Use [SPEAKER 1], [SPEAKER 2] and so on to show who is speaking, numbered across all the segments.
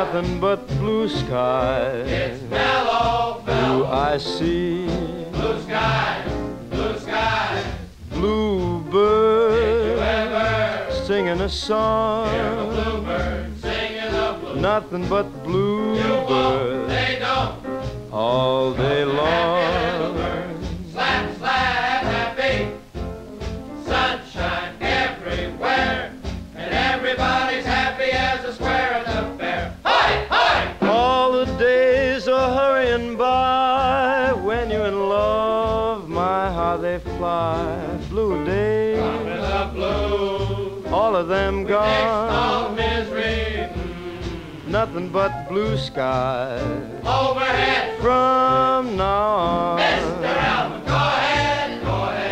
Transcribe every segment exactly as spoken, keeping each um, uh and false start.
[SPEAKER 1] nothing but blue skies.
[SPEAKER 2] It's mellow, mellow.
[SPEAKER 1] Blue I see.
[SPEAKER 2] Blue skies, blue skies.
[SPEAKER 1] Blue birds singing a song.
[SPEAKER 2] Hear the bluebird singing a blue.
[SPEAKER 1] Nothing but blue birds.
[SPEAKER 2] They don't.
[SPEAKER 1] All day long.
[SPEAKER 2] Slap, slap, happy. Sunshine everywhere. And everybody's happy as a square at the fair. Hi, hi!
[SPEAKER 1] All the days are hurrying by. When you're in love, my how they fly. Blue days,
[SPEAKER 2] The blue.
[SPEAKER 1] all of them
[SPEAKER 2] Next all
[SPEAKER 1] gone.
[SPEAKER 2] misery.
[SPEAKER 1] Nothing but blue skies.
[SPEAKER 2] Overhead.
[SPEAKER 1] From now on.
[SPEAKER 2] Mister Elman, go ahead, go ahead.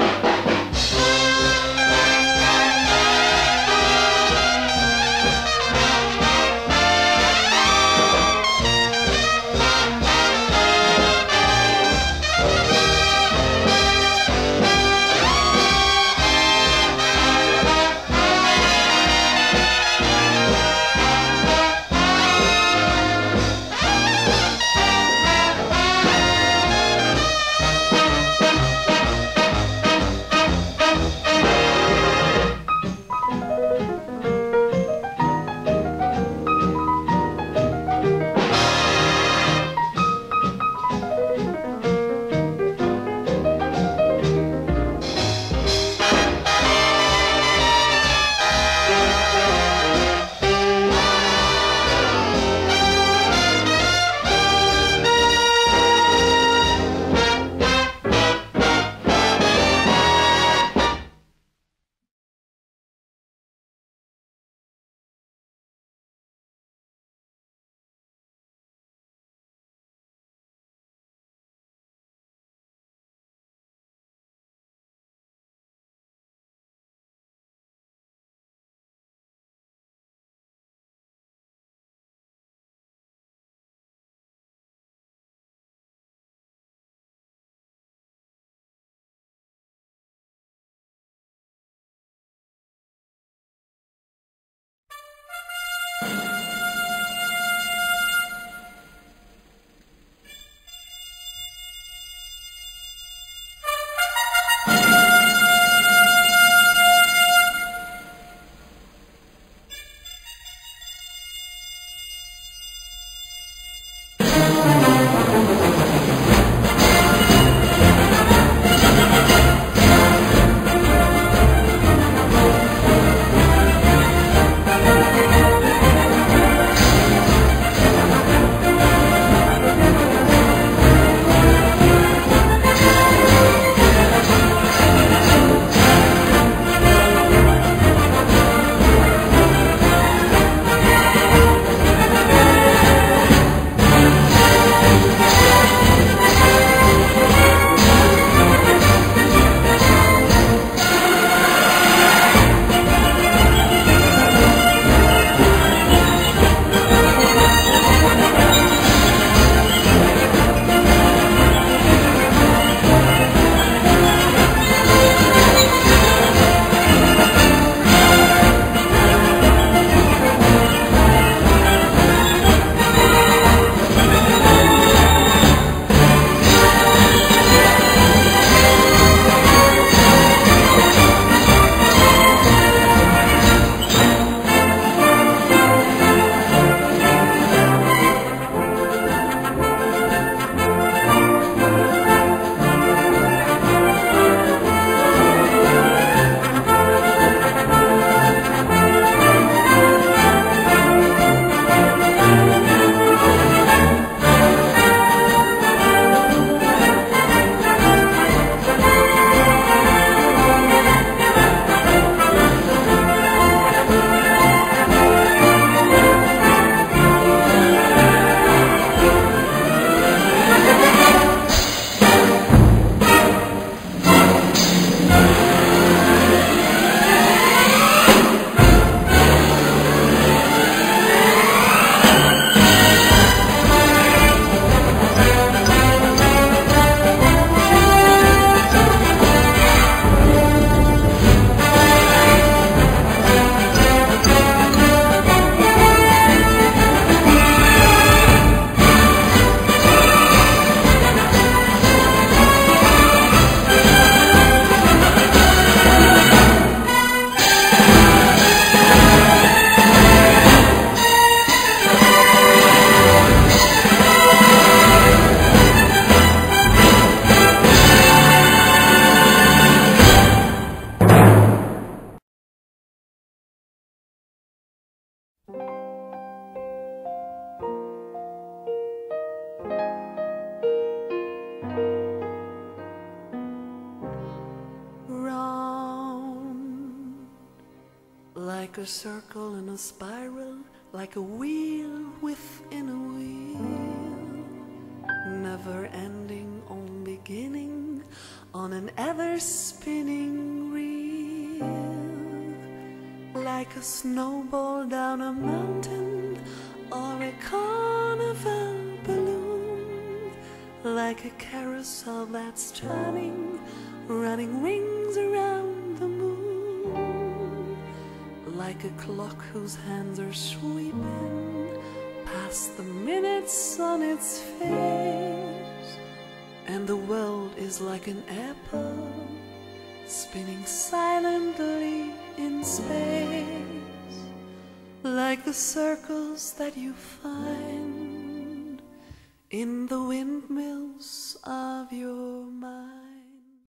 [SPEAKER 3] like a circle in a spiral, like a wheel within a wheel, never ending on beginning, on an ever spinning reel, like a snowball down a mountain or a carnival balloon, like a carousel that's turning, running rings around the moon, like a clock whose hands are sweeping past the minutes on its face, and the world is like an apple spinning silently in space, like the circles that you find in the windmills of your